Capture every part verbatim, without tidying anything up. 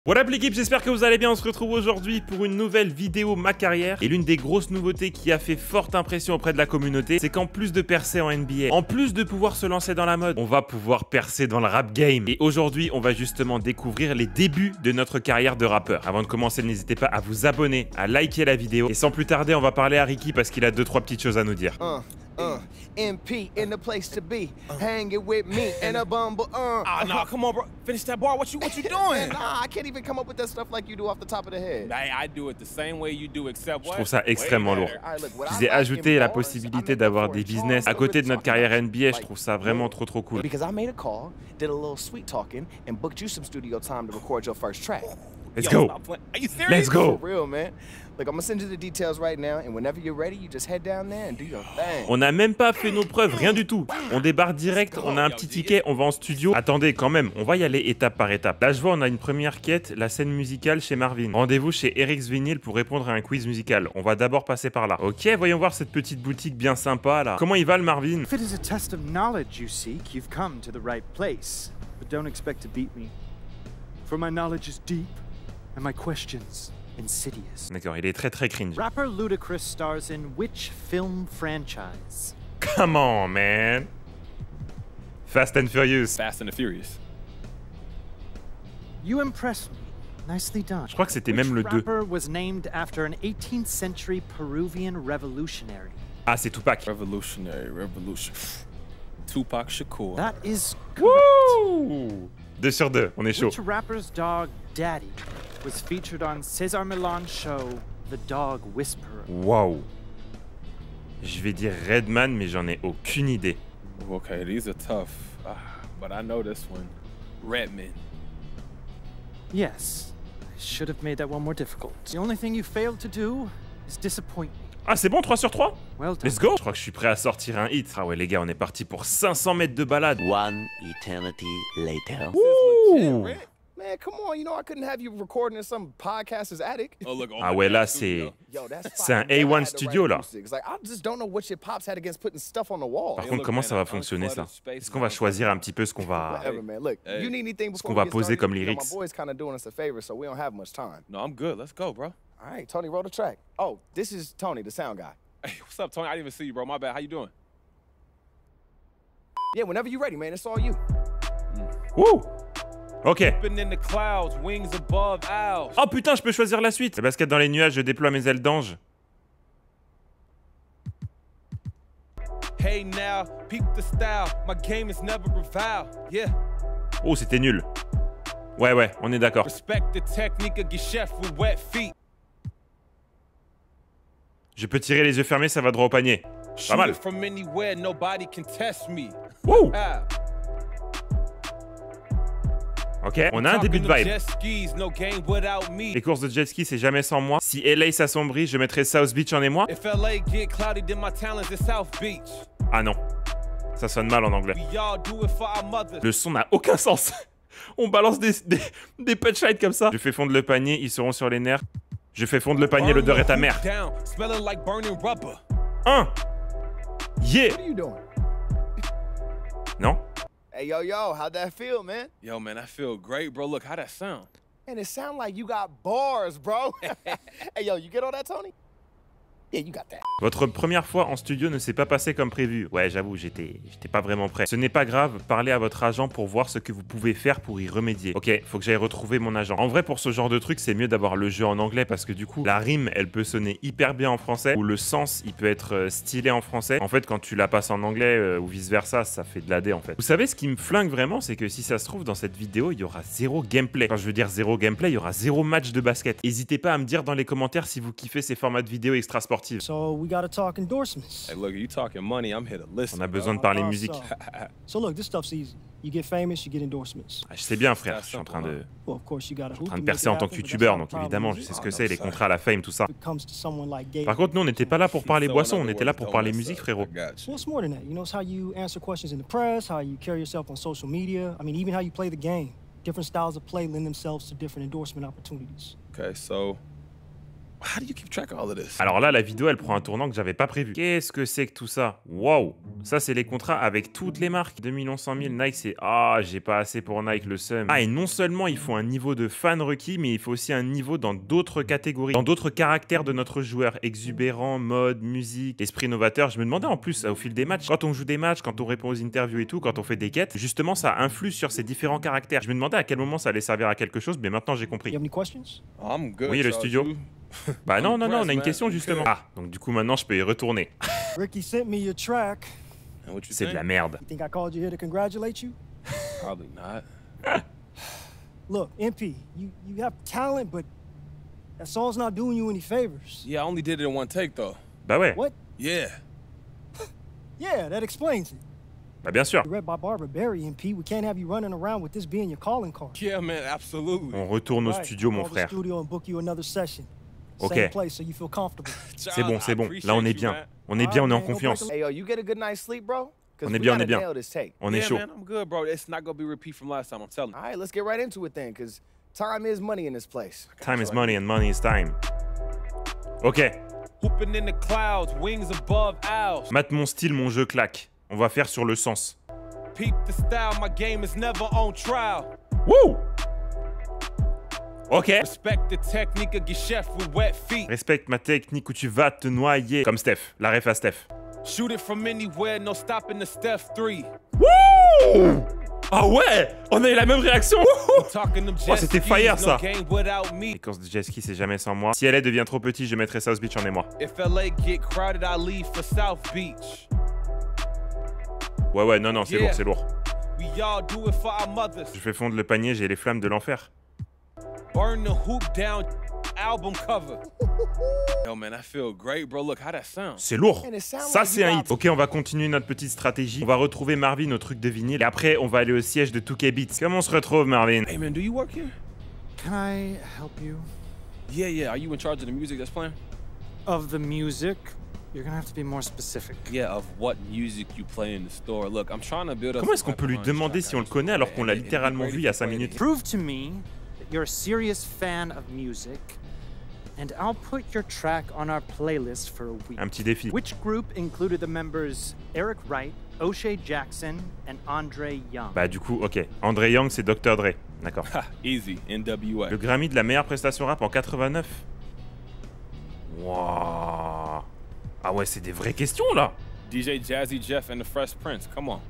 What up l'équipe, j'espère que vous allez bien. On se retrouve aujourd'hui pour une nouvelle vidéo ma carrière. Et l'une des grosses nouveautés qui a fait forte impression auprès de la communauté, c'est qu'en plus de percer en N B A, en plus de pouvoir se lancer dans la mode, on va pouvoir percer dans le rap game. Et aujourd'hui, on va justement découvrir les débuts de notre carrière de rappeur. Avant de commencer, n'hésitez pas à vous abonner, à liker la vidéo. Et sans plus tarder, on va parler à Ricky parce qu'il a deux trois petites choses à nous dire. Uh. Uh, M P in the place to be, uh. hanging with me and a bumble. Uh. Ah, nah, come on, bro. Finish that bar. What you, what you doing? Nah, I can't even come up with that stuff like you do off the top of the head. Hey, I do it the same way you do, except what? Je trouve ça extrêmement lourd. Je vous ai ajouté la possibilité d'avoir des business à côté de notre carrière N B A. Je trouve ça vraiment trop trop cool. Because I made a call, did a little sweet talking, and booked you some studio time to record your first track. Let's Yo, go. Are you serious? Let's go. For real, man. Look, I'm gonna send you the details right now, and whenever you're ready, you just head down there and do your thing. On n'a même pas fait nos preuves, rien du tout. On débarque direct, on a un petit ticket, on va en studio. Attendez, quand même, on va y aller étape par étape. Là, je vois, on a une première quête, la scène musicale chez Marvin. Rendez-vous chez Eric's Vinyl pour répondre à un quiz musical. On va d'abord passer par là. Ok, voyons voir cette petite boutique bien sympa là. Comment il va le Marvin? If it is a test of knowledge you seek, you've come to the right place. But don't expect to beat me. For my knowledge is deep, and my questions insidious. D'accord, il est très très cringe. Rapper Ludacris stars in which film franchise? Come on, man. Fast and Furious. Fast and the Furious. You impress me. Nicely done. Je crois que c'était Which même le deux. rapper was named after an eighteenth century Peruvian revolutionary? Ah, c'est Tupac. Revolutionary, revolution. Tupac Shakur. That is correct. Wouh! deux sur deux, on est chaud. Which rapper's dog, Daddy, was featured on César Millan's show, The Dog Whisperer? Waouh. Je vais dire Redman, mais j'en ai aucune idée. Okay, these are tough, uh, but I know this one. Redman. Yes, I should have made that one more difficult. The only thing you failed to do is disappoint me. Ah, c'est bon, trois sur trois? Well done. Let's go. Je crois que je suis prêt à sortir un hit. Ah ouais, les gars, on est parti pour cinq cents mètres de balade. One eternity later. Ouh. Man, come on, you know I couldn't have you recording in some podcaster's attic. Oh, look, oh Ah my ouais, God, là, studio. c'est... Yo, that's C'est un fucking A one bad to studio, write là. acoustics. Like, I just don't know what your pops had against putting stuff on the wall. Par Hey, contre, look, comment man, ça va un fonctionner, ça? uncluttered space, Est-ce qu'on va man. choisir un petit peu ce qu'on va... Whatever, man. Look, Hey. you need anything Ce before qu'on we va get poser started? comme You know, lyrics. my boy's kind of doing us a favor, so we don't have much time. No, I'm good. Let's go, bro. All right, Tony, roll the track. Oh, this is Tony, the sound guy. Hey, what's up, Tony? I didn't even see you, bro. My bad. How you doing? Yeah, whenever you're ready, man, it's all you. Ouh. Ok. Been in the clouds, wings above owls. Oh putain, je peux choisir la suite. Le basket dans les nuages, je déploie mes ailes d'ange. Hey now, peep the style. My game is never reviled. Yeah. Oh, c'était nul. Ouais, ouais, on est d'accord. Respect the technique of chef with wet feet. Je peux tirer les yeux fermés, ça va droit au panier. Pas Shoot mal. it from anywhere, nobody can test me. Wouh. Ah. Ok, on a un début de Talking vibe. jet skis, no game without me. Les courses de jet ski, c'est jamais sans moi. Si L A s'assombrit, je mettrai South Beach en émoi. If L A get cloudy, then my talents is South Beach. Ah non, ça sonne mal en anglais. We all do it for our mothers. Le son n'a aucun sens. On balance des, des, des punchlines comme ça. Je fais fondre le panier, ils seront sur les nerfs. Je fais fondre le panier, l'odeur est amère. Down, smelling like burning rubber. Un. Yeah. What are you doing? Non. Hey, yo, yo, how'd that feel, man? Yo, man, I feel great, bro. Look, how that sound? And it sound like you got bars, bro. Hey, yo, you get all that, Tony? Yeah, you got that. Votre première fois en studio ne s'est pas passée comme prévu. Ouais, j'avoue, j'étais j'étais pas vraiment prêt. Ce n'est pas grave, parlez à votre agent pour voir ce que vous pouvez faire pour y remédier. Ok, faut que j'aille retrouver mon agent. En vrai, pour ce genre de truc, c'est mieux d'avoir le jeu en anglais parce que du coup, la rime, elle peut sonner hyper bien en français ou le sens, il peut être euh, stylé en français. En fait, quand tu la passes en anglais euh, ou vice-versa, ça fait de la D en fait. Vous savez, ce qui me flingue vraiment, c'est que si ça se trouve, dans cette vidéo, il y aura zéro gameplay. Quand je veux dire zéro gameplay, il y aura zéro match de basket. N'hésitez pas à me dire dans les commentaires si vous kiffez ces formats de vidéos extra sportives. So we gotta talk endorsements. Hey, look, you talking money, I'm here to listen. On a besoin de parler Uh, musique. So, so look, this stuff's easy. You get famous, you get endorsements. Ah, je sais bien, frère, je suis en train de... Well, of course, you gotta en train de percer en tant que youtubeur, donc évidemment, je sais ce que c'est, les contrats, la fame, tout ça. Par contre, nous, on n'était pas là pour parler boisson, on était là pour parler musique, frérot. Well, it's more than that. You know, it's how you answer questions in the press, how you carry yourself on social media. I mean, even how you play the game. Different styles of play lend themselves to different endorsement opportunities. Okay, so How do you keep track of all of this? Alors là, la vidéo, elle prend un tournant que j'avais pas prévu. Qu'est-ce que c'est que tout ça? Waouh! Ça, c'est les contrats avec toutes les marques. deux millions cent mille, Nike, c'est... Ah, j'ai pas assez pour Nike, le seum. Ah, et non seulement il faut un niveau de fan requis, mais il faut aussi un niveau dans d'autres catégories, dans d'autres caractères de notre joueur. Exubérant, mode, musique, esprit novateur. Je me demandais en plus, au fil des matchs, quand on joue des matchs, quand on répond aux interviews et tout, quand on fait des quêtes, justement, ça influe sur ces différents caractères. Je me demandais à quel moment ça allait servir à quelque chose, mais maintenant j'ai compris. You have any questions? I'm good. Oui, le Charles. studio. You- Bah non, non, non, on a une Impressed, question man. justement. Okay. Ah, donc du coup maintenant je peux y retourner. Ricky sent me your track. And what you C'est de think? la merde. You think I called you here to congratulate you? Probably not. Look, M P, you, you have talent, but that song's not doing you any favors. Yeah, I only did it in one take though. Bah ouais, What? Yeah. Yeah, that explains it. bah bien sûr. Read by Barbara Barry, M P. We can't have you running around with this being your calling card. Yeah, man, absolutely. On retourne au Right, studio mon call the frère. studio and book you another session. Ok. Same place, so you feel comfortable. C'est bon, c'est bon. Là on est bien. On est Ah, bien, on est en man, no confiance. Hey, yo, you get a good night's sleep, bro? 'Cause On est we bien, on gotta est bien. nail this take. On est Yeah, chaud. man, I'm good, bro. It's not gonna be a repeat from last time, I'm telling you. All right, let's get right into it then, because time is money in this place. Time is money and money is time. Ok. Hooping in the clouds, wings above owls. Mate mon style, mon jeu claque. On va faire sur le sens. Peep the style, my game is never on trial. Wouh! Ok. Respect the technique of chef with wet feet. Respecte ma technique où tu vas te noyer. Comme Steph. La ref à Steph. Shoot it from anywhere, no stopping the Steph three. Wouh! Ah ouais! On a eu la même réaction! Wouhou! Talking them Oh, jet c'était skis, fire, no ça. game without me. Les courses de jet ski, c'est jamais sans moi. Si L A devient trop petit, je mettrai South Beach en émoi. If L A get crowded, I leave for South Beach. Ouais, ouais, non, non, c'est Yeah. lourd, c'est lourd. We all do it for our mothers. Je fais fondre le panier, j'ai les flammes de l'enfer. Burn the hoop down, album cover. Yo, man, I feel great, bro. Look how that sounds. C'est lourd. And it sounds Ça, like c'est you un got- hit. Ok, on va continuer notre petite stratégie. On va retrouver Marvin au truc de vinyle. Et après, on va aller au siège de two K Beats. Comment on se retrouve, Marvin? Hey, man, do you work here? Can I help you? Yeah, yeah. Are you in charge of the music that's playing? Of the music? You're gonna have to be more specific. Yeah, of what music you play in the store. Look, I'm trying to build up. Comment est-ce qu'on peut lui demander si on le connaît alors qu'on l'a littéralement vu il y a cinq minutes? Prove to me that you're a serious fan of music, and I'll put your track on our playlist for a week. Un petit défi. Which group included the members Eric Wright, O'Shea Jackson, and Andre Young? Bah du coup, ok. André Young, c'est docteur Dre. D'accord. Ha, easy. N W A. Le Grammy de la meilleure prestation rap en quatre-vingt-neuf. Waouh. Ah ouais, c'est des vraies questions là. D J Jazzy Jeff and the Fresh Prince. Come on.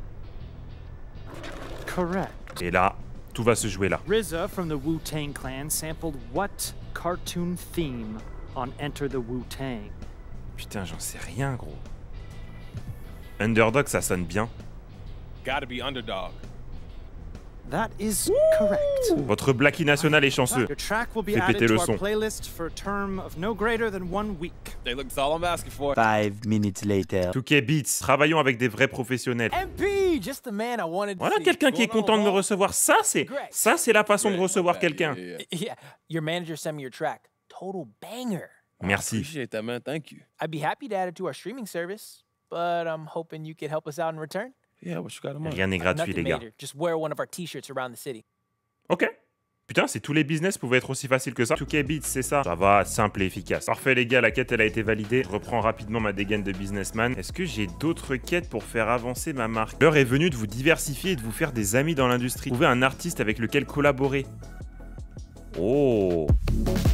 Correct. Et là, tout va se jouer là. R Z A from the Wu-Tang Clan sampled what cartoon theme on Enter the Wu-Tang? Putain, j'en sais rien, gros. Underdog, ça sonne bien. Gotta be underdog. That is correct. Votre Blackie national est chanceux. Your track will be Fais added péter to le our son. playlist for a term of no greater than one week. Hey, look, that's all I'm asking for. Five minutes later. two K Beats, travaillons avec des vrais professionnels. M P, just the man I wanted to Voilà see. quelqu'un qui est content de me recevoir. Ça, c'est ça, c'est la façon de recevoir quelqu'un. Yeah, yeah. Yeah, your manager sent me your track. Total banger. Merci. Appreciate that, man. Thank you. I'd be happy to add it to our streaming service, but I'm hoping you could help us out in return. Yeah, what you got in mind? Rien n'est gratuit, Nothing les gars. major. Just wear one of our t-shirts around the city. Ok. Putain, c'est tous les business pouvaient être aussi faciles que ça. two K Beats, c'est ça. Ça va, simple et efficace. Parfait, les gars, la quête, elle a été validée. Je reprends rapidement ma dégaine de businessman. Est-ce que j'ai d'autres quêtes pour faire avancer ma marque? L'heure est venue de vous diversifier et de vous faire des amis dans l'industrie. Trouver un artiste avec lequel collaborer. Oh.